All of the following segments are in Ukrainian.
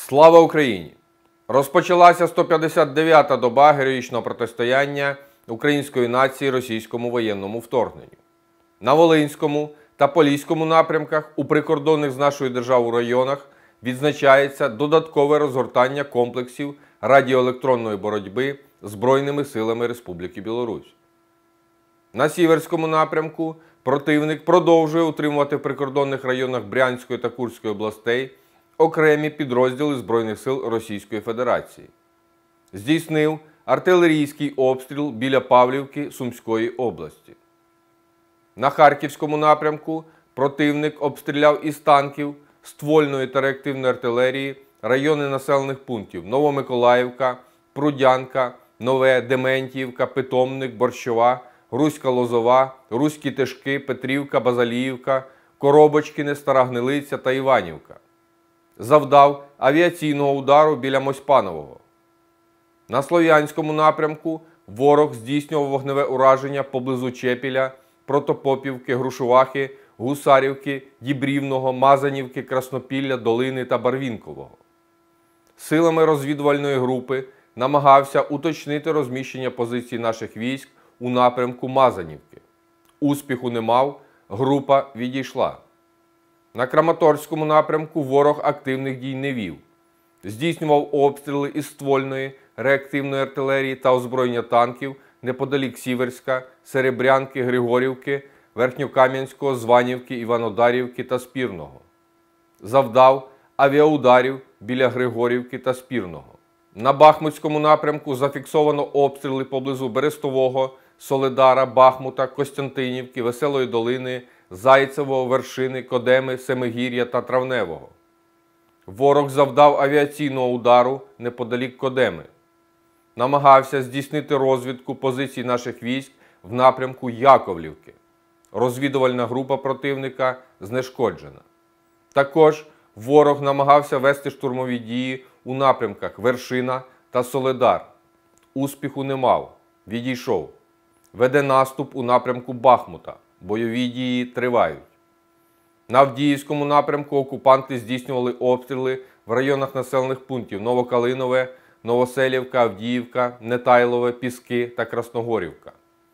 Слава Україні! Розпочалася 159-та доба героїчного протистояння української нації російському воєнному вторгненню. На Волинському та Поліському напрямках у прикордонних з нашою державою районах відзначається додаткове розгортання комплексів радіоелектронної боротьби Збройними силами Республіки Білорусь. На Сіверському напрямку противник продовжує утримувати в прикордонних районах Брянської та Курської областей окремі підрозділи Збройних сил Російської Федерації. Здійснив артилерійський обстріл біля Павлівки Сумської області. На Харківському напрямку противник обстріляв із танків, ствольної та реактивної артилерії райони населених пунктів Новомиколаївка, Прудянка, Нове, Дементіївка, Питомник, Борщова, Руська Лозова, Руські Тишки, Петрівка, Базаліївка, Коробочкине, Стара Гнилиця та Іванівка. Завдав авіаційного удару біля Мосьпанового. На Слов'янському напрямку ворог здійснював вогневе ураження поблизу Чепіля, Протопопівки, Грушувахи, Гусарівки, Дібрівного, Мазанівки, Краснопілля, Долини та Барвінкового. Силами розвідувальної групи намагався уточнити розміщення позицій наших військ у напрямку Мазанівки. Успіху не мав, група відійшла. На Краматорському напрямку ворог активних дій не вів. Здійснював обстріли із ствольної, реактивної артилерії та озброєння танків неподалік Сіверська, Серебрянки, Григорівки, Верхньокам'янського, Званівки, Іванодарівки та Спірного. Завдав авіаударів біля Григорівки та Спірного. На Бахмутському напрямку зафіксовано обстріли поблизу Берестового, Солидара, Бахмута, Костянтинівки, Веселої Долини, Зайцевого, Вершини, Кодеми, Семигір'я та Травневого. Ворог завдав авіаційного удару неподалік Кодеми. Намагався здійснити розвідку позицій наших військ в напрямку Яковлівки. Розвідувальна група противника знешкоджена. Також ворог намагався вести штурмові дії у напрямках Вершина та Солидар. Успіху не мав, відійшов. Веде наступ у напрямку Бахмута. Бойові дії тривають. На Авдіївському напрямку окупанти здійснювали обстріли в районах населених пунктів Новокалинове, Новоселівка, Авдіївка, Нетайлове, Піски та Красногорівка.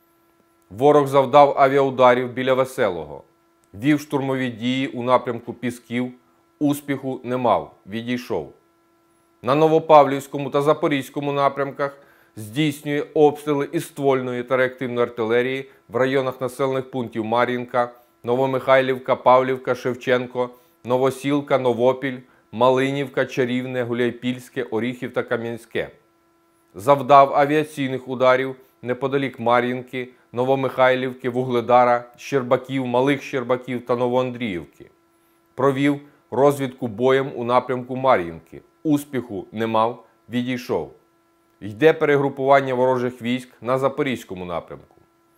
Ворог завдав авіаударів біля Веселого. Вів штурмові дії у напрямку Пісків. Успіху не мав, відійшов. На Новопавлівському та Запорізькому напрямках здійснює обстріли із ствольної та реактивної артилерії в районах населених пунктів Мар'їнка, Новомихайлівка, Павлівка, Шевченко, Новосілка, Новопіль, Малинівка, Чарівне, Гуляйпільське, Оріхів та Кам'янське. Завдав авіаційних ударів неподалік Мар'їнки, Новомихайлівки, Вугледара, Щербаків, Малих Щербаків та Новоандріївки. Провів розвідку боєм у напрямку Мар'їнки. Успіху не мав, відійшов. Йде перегрупування ворожих військ на Запорізькому напрямку.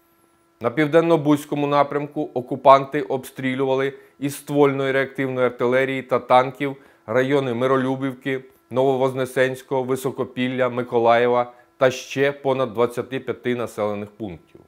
На Південно-Бузькому напрямку окупанти обстрілювали із ствольної реактивної артилерії та танків райони Миролюбівки, Нововознесенського, Високопілля, Миколаєва та ще понад 25 населених пунктів.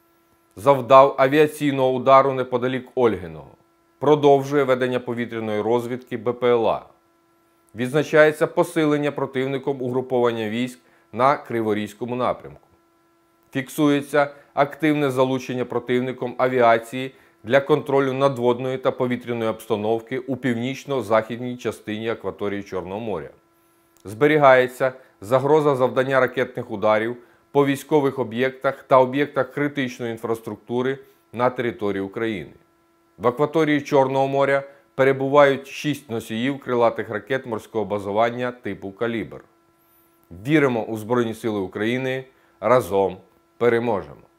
Завдав авіаційного удару неподалік Ольгиного. Продовжує ведення повітряної розвідки БПЛА. Відзначається посилення противником угруповання військ на Криворізькому напрямку. Фіксується активне залучення противником авіації для контролю надводної та повітряної обстановки у північно-західній частині акваторії Чорного моря. Зберігається загроза завдання ракетних ударів по військових об'єктах та об'єктах критичної інфраструктури на території України. В акваторії Чорного моря перебувають 6 носіїв крилатих ракет морського базування типу «Калібр». Віримо у Збройні Сили України. Разом переможемо!